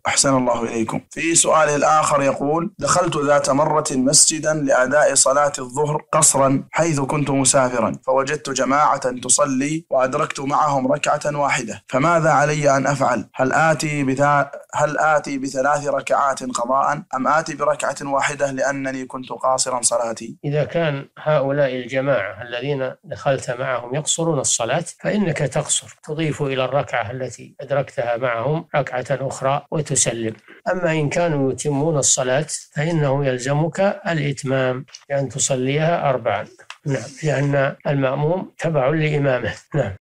أحسن الله إليكم. في سؤاله الآخر يقول: دخلت ذات مرة مسجدا لأداء صلاة الظهر قصرا حيث كنت مسافرا، فوجدت جماعة تصلي وأدركت معهم ركعة واحدة، فماذا علي أن أفعل؟ هل آتي بثلاث ركعات قضاء أم آتي بركعة واحدة لأنني كنت قاصرا صلاتي؟ إذا كان هؤلاء الجماعة الذين دخلت معهم يقصرون الصلاة فإنك تقصر، تضيف إلى الركعة التي أدركتها معهم ركعة أخرى وتسلم. أما إن كانوا يتمون الصلاة فإنه يلزمك الإتمام بأن تصليها 4. نعم، لأن المأموم تبع لإمامه. نعم.